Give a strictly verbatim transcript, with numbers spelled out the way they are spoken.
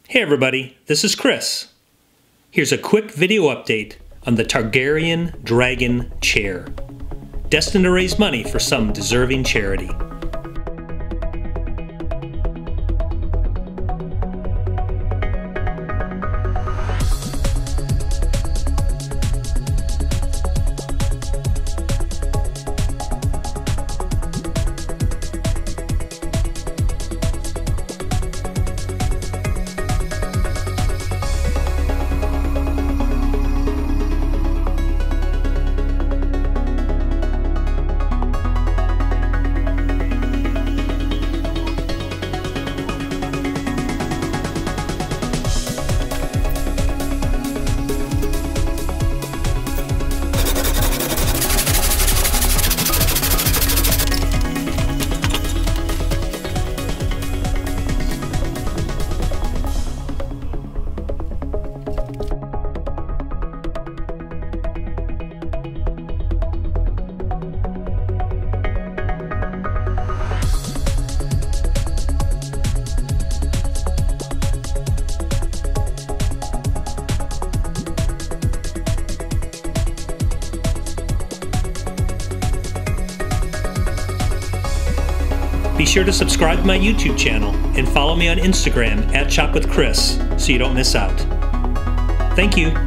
Hey everybody, this is Chris. Here's a quick video update on the Targaryen Dragon Chair, destined to raise money for some deserving charity. Be sure to subscribe to my YouTube channel and follow me on Instagram at Shop with Chris so you don't miss out. Thank you.